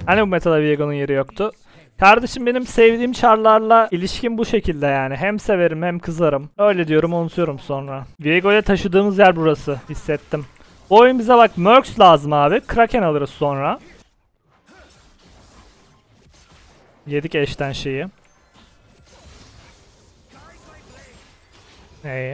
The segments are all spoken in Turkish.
Hani bu metada Viego'nun yeri yoktu? Kardeşim benim sevdiğim çarlarla ilişkim bu şekilde yani. Hem severim hem kızarım. Öyle diyorum, unutuyorum sonra. Viego'ya taşıdığımız yer burası. Hissettim. Bu oyun bize bak Mercs lazım abi. Kraken alırız sonra. Yedik eşten şeyi. İyi.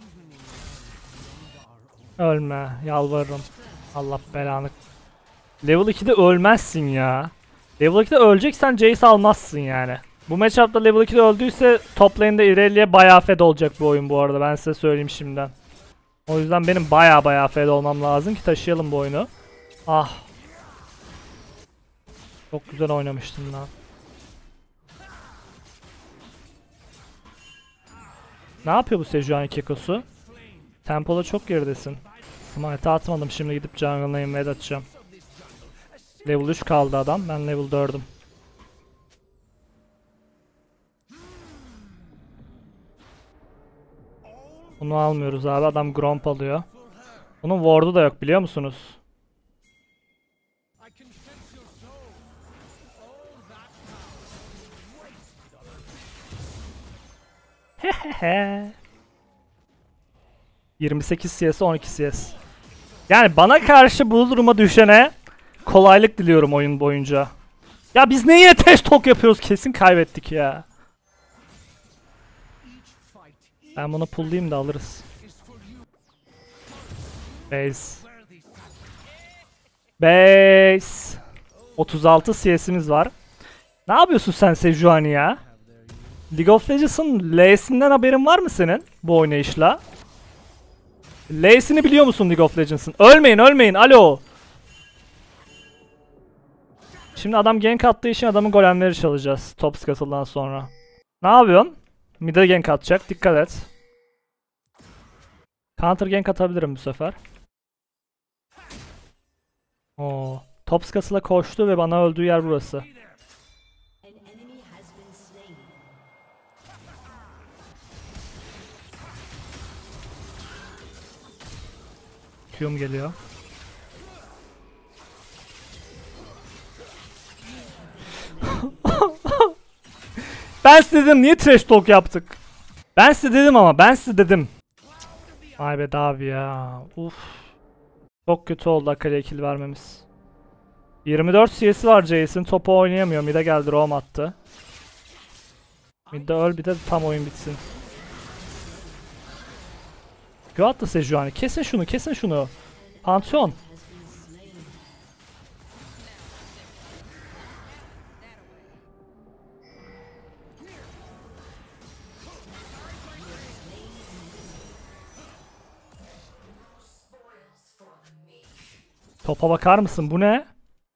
Ölme. Yalvarırım. Allah belanı. Level 2'de ölmezsin ya. Level 2'de öleceksen Jace almazsın yani. Bu matchup'ta level 2'de öldüyse top lane'de Irelia'ya bayağı fed olacak bu oyun bu arada. Ben size söyleyeyim şimdiden. O yüzden benim bayağı fed olmam lazım ki taşıyalım bu oyunu. Ah. Çok güzel oynamıştım lan. Ne yapıyor bu Sejuani Keko'su? Tempo'da çok geridesin. Smite atmadım, şimdi gidip jungle'ına invade atacağım. Level 3 kaldı adam, ben level 4'üm. Bunu almıyoruz abi, adam Gromp alıyor. Bunun ward'u da yok biliyor musunuz? Hehehe. 28 CS 12 CS. Yani bana karşı bu duruma düşene kolaylık diliyorum oyun boyunca. Ya biz ne yine trash talk yapıyoruz, kesin kaybettik ya. Ben bunu pull'layayım da alırız. Base. Base. 36 CS'imiz var. Ne yapıyorsun sen Sejuani ya? League of Legends'ın L'sinden haberin var mı senin bu oynayışla? L'sini biliyor musun League of Legends'ın? Ölmeyin alo. Şimdi adam gank attığı için adamın golemleri çalacağız top scuttle'dan sonra. Ne yapıyorsun? Mid'e gank atacak, dikkat et. Counter gank atabilirim bu sefer. Oo. Top scuttle'a koştu ve bana öldüğü yer burası. Q'm geliyor. Ben size dedim, niye trash talk yaptık? Ben size dedim ama, ben size dedim. Vay be abi ya. Uf. Çok kötü oldu Akali'ye kill vermemiz. 24 CS'i var Jace'in, topu oynayamıyor. Mid'e geldi, roam attı. Mid'de öl, bir de tam oyun bitsin. Q attı Sejuani. Kesin şunu, kesin şunu. Pantheon. Topa bakar mısın? Bu ne?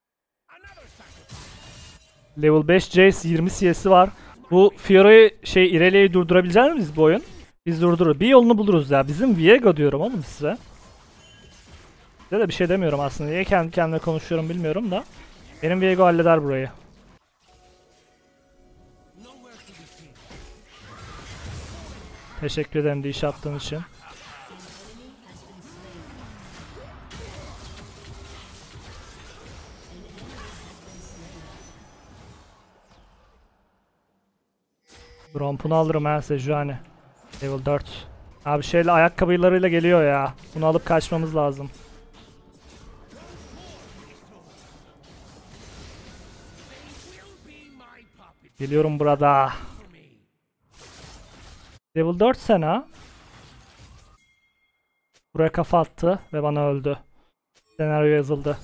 Level 5 Jace 20 CS'i var. Bu Fiora'yı Irelia'yı durdurabilecek miyiz bu oyun? Biz durdururuz. Bir yolunu buluruz ya. Bizim Viego diyorum oğlum size. Size de bir şey demiyorum aslında. Niye kendi kendime konuşuyorum bilmiyorum da. Benim Viego halleder burayı. Teşekkür ederim de iş attığın için. Gromp'unu alırım ha Sejuani. Level 4. Abi şeyle ayakkabılarıyla geliyor ya. Bunu alıp kaçmamız lazım. Geliyorum burada. Level 4 sen ha. Buraya kafa attı ve bana öldü. Senaryo yazıldı.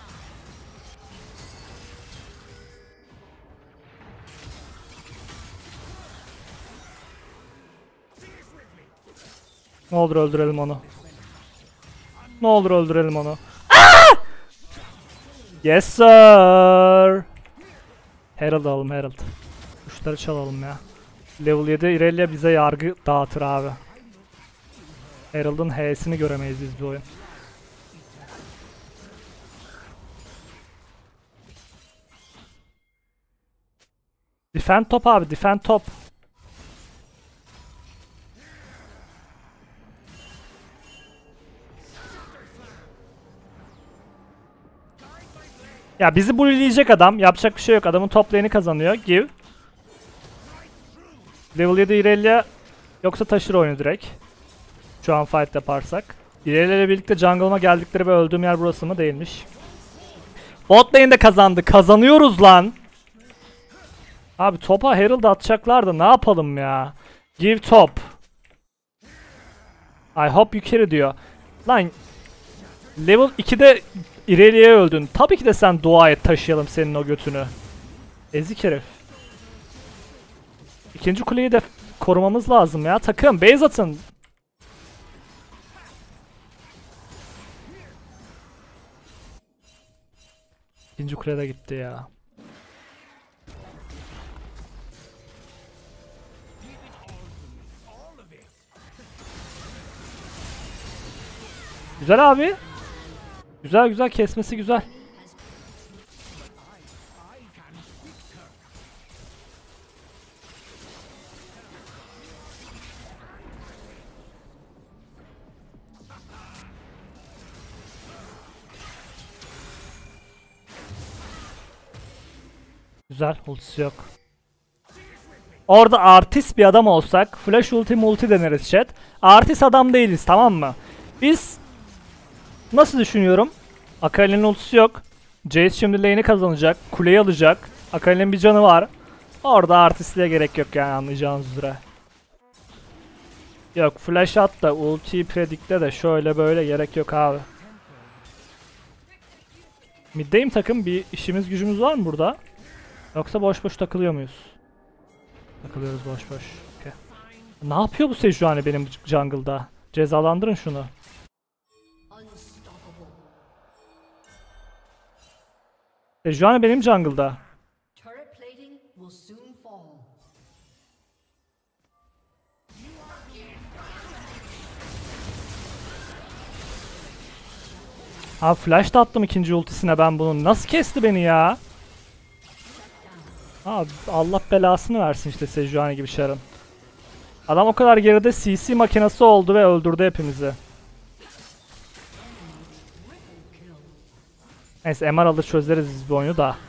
Ne olur öldürelim onu. Ne olur öldürelim onu. Aa! Yes sir. Herald alalım, Herald. Kuşları çalalım ya. Level 7 Irelia bize yargı dağıtır abi. Herald'ın H'sini göremeyiz biz bu oyun. Defend top abi, defend top. Ya bizi bully'leyecek adam. Yapacak bir şey yok. Adamın top lane'i kazanıyor. Give. Level 7 Irelia yoksa taşır oyunu direkt. Şu an fight yaparsak. Irelia ile birlikte jungle'ıma geldikleri ve öldüğüm yer burası mı? Değilmiş. Bot lane'de kazandı. Kazanıyoruz lan. Abi topa Herald atacaklar da ne yapalım ya? Give top. I hope you carry diyor. Lan level 2'de Irelia'ya öldün. Tabii ki de sen dua et, taşıyalım senin o götünü. Ezik herif. İkinci kuleyi de korumamız lazım ya. Takım base atın. İkinci kule de gitti ya. Güzel abi. Güzel güzel, kesmesi güzel. Güzel, ultisi yok. Orada artist bir adam olsak flash ulti multi deneriz chat. Artist adam değiliz, tamam mı? Biz nasıl düşünüyorum? Akali'nin ultisi yok. Jace şimdi lane'i kazanacak. Kuleyi alacak. Akali'nin bir canı var. Orada artistliğe gerek yok yani, anlayacağınız üzere. Yok, flash at da ultiyi predikte de şöyle böyle gerek yok abi. Middeyim takım, bir işimiz gücümüz var mı burada? Yoksa boş boş takılıyor muyuz? Takılıyoruz boş boş. Okay. Ne yapıyor bu Sejuani benim jungle'da? Cezalandırın şunu. Sejuani benim jungle'da. Abi flash da attım ikinci ultisine ben bunun. Nasıl kesti beni ya? Abi Allah belasını versin işte Sejuani gibi şarım. Adam o kadar geride CC makinesi oldu ve öldürdü hepimizi. Neyse MR alır çözeriz biz bu oyunu da.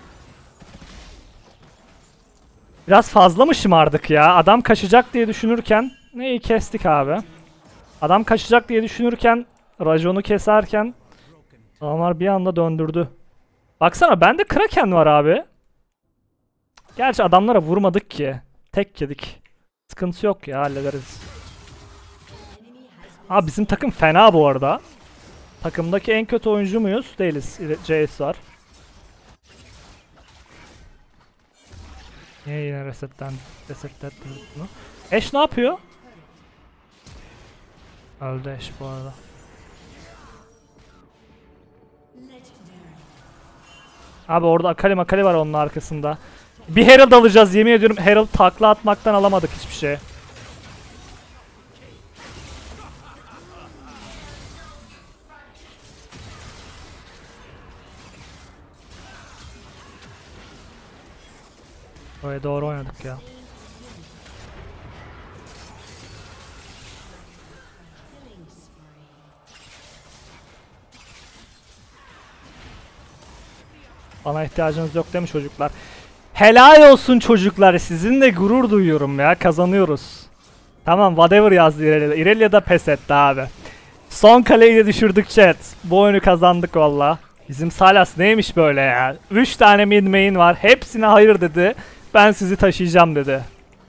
Biraz fazla mı şımardık ya? Adam kaçacak diye düşünürken neyi kestik abi? Adam kaçacak diye düşünürken raconu keserken adamlar bir anda döndürdü. Baksana bende Kraken var abi. Gerçi adamlara vurmadık ki. Tek yedik. Sıkıntı yok ya, hallederiz. Abi bizim takım fena bu arada. Takımdaki en kötü oyuncu muyuz? Değiliz. Jace var. Niye yine resetlendi bunu? Ashe ne yapıyor? Öldü Ashe bu arada. Abi orada Akali var onun arkasında. Bir Herald alacağız, yemin ediyorum Herald takla atmaktan alamadık hiçbir şey. Oraya doğru oynadık ya. Bana ihtiyacınız yok değil mi çocuklar? Helal olsun çocuklar, sizinle gurur duyuyorum ya, kazanıyoruz. Tamam, whatever yazdı Irelia. Irelia da pes etti abi. Son kaleyi de düşürdük chat. Bu oyunu kazandık valla. Bizim Salas neymiş böyle ya? 3 tane mid main var, hepsine hayır dedi. Ben sizi taşıyacağım dedi.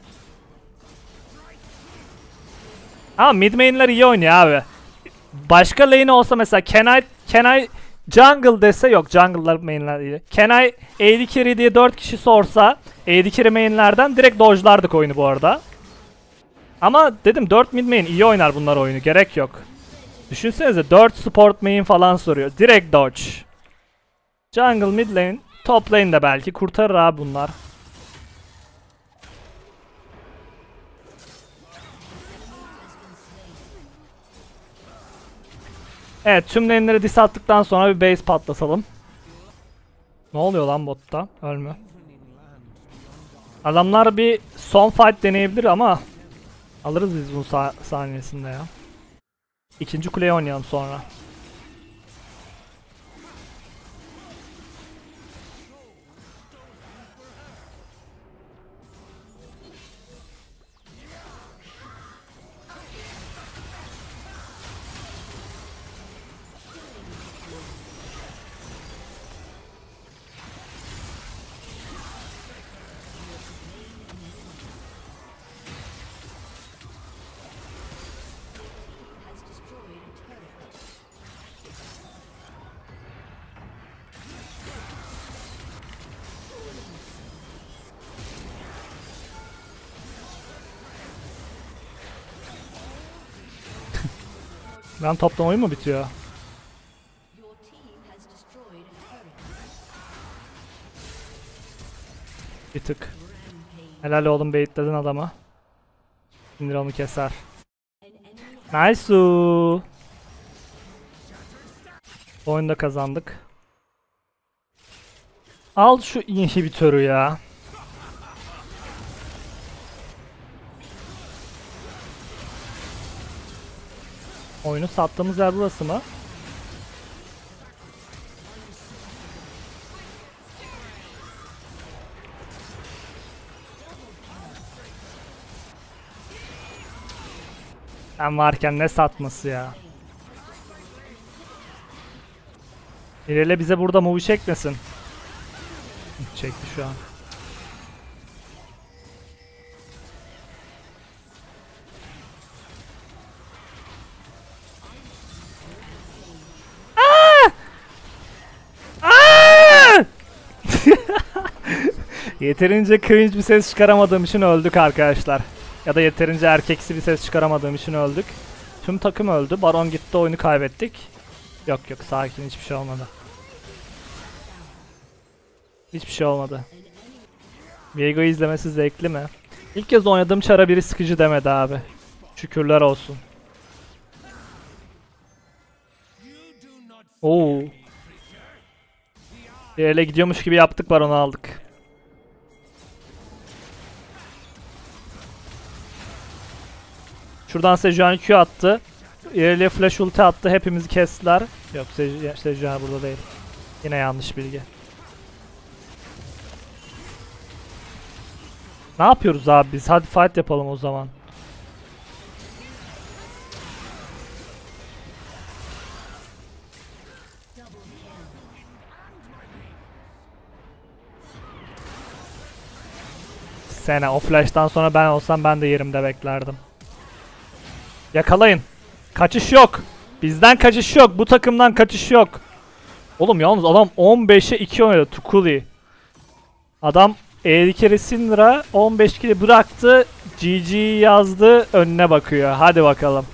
Ama mid main'ler iyi oynuyor abi. Başka lane olsa mesela can I jungle dese, yok jungle'lar main'ler iyi. Can I AD carry diye 4 kişi sorsa AD carry main'lerden direkt dodge'lardık oyunu bu arada. Ama dedim 4 mid main iyi oynar bunlar oyunu, gerek yok. Düşünsenize 4 support main falan soruyor. Direkt dodge. Jungle mid lane, top lane de belki kurtarır abi bunlar. Evet, tüm lane'leri diss attıktan sonra bir base patlatalım. Ne oluyor lan botta? Ölmüyor. Adamlar bir son fight deneyebilir ama alırız biz bu saniyesinde ya. İkinci kuleye oynayalım sonra. Ben toplam oyun mu bitiyor? Bir tık. Helal oğlum, baitledin adamı. Şimdi onu keser. Nice. Oyunda kazandık. Al şu inhibitörü ya. Oyunu sattığımız yer burası mı? Ben varken ne satması ya. İrele bize burada movie çekmesin. Çekti şu an. Yeterince cringe bir ses çıkaramadığım için öldük arkadaşlar. Ya da yeterince erkeksi bir ses çıkaramadığım için öldük. Tüm takım öldü. Baron gitti, oyunu kaybettik. Yok yok, sakin, hiçbir şey olmadı. Hiçbir şey olmadı. Viego'yu izlemesi zevkli mi? İlk kez oynadığım çara biri sıkıcı demedi abi. Şükürler olsun. Oo. Bir ele gidiyormuş gibi yaptık, Baron'u aldık. Şuradan Sejuani Q attı. İleriye flash ulti attı. Hepimizi kestiler. Yok, Sejuani burada değil. Yine yanlış bilgi. Ne yapıyoruz abi biz? Hadi fight yapalım o zaman. Sene o flash'tan sonra ben olsam ben de yerimde beklerdim. Yakalayın. Kaçış yok. Bizden kaçış yok. Bu takımdan kaçış yok. Oğlum yalnız adam 15'e 2 oynadı. Tukuli. Adam E'deki Syndra 15 kili bıraktı. GG yazdı. Önüne bakıyor. Hadi bakalım.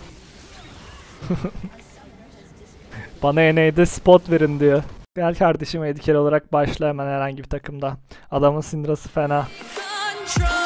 Bana NA'de spot verin diyor. Gel kardeşim, AD carry olarak başla hemen herhangi bir takımda. Adamın Syndra'sı fena.